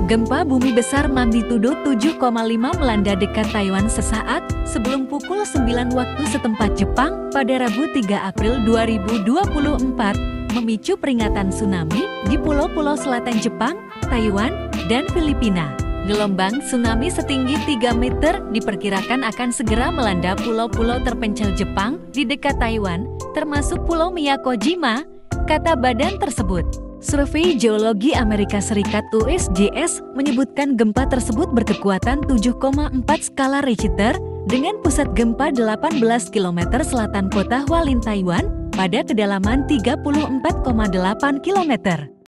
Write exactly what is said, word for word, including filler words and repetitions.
Gempa bumi besar magnitudo tujuh koma lima melanda dekat Taiwan sesaat sebelum pukul sembilan waktu setempat Jepang pada Rabu tiga April dua ribu dua puluh empat, memicu peringatan tsunami di pulau-pulau selatan Jepang, Taiwan, dan Filipina. Gelombang tsunami setinggi tiga meter diperkirakan akan segera melanda pulau-pulau terpencil Jepang di dekat Taiwan, termasuk Pulau Miyakojima, kata badan tersebut. Survei Geologi Amerika Serikat U S G S menyebutkan gempa tersebut berkekuatan tujuh koma empat skala Richter dengan pusat gempa delapan belas kilometer selatan kota Hualien, Taiwan, pada kedalaman tiga puluh empat koma delapan kilometer.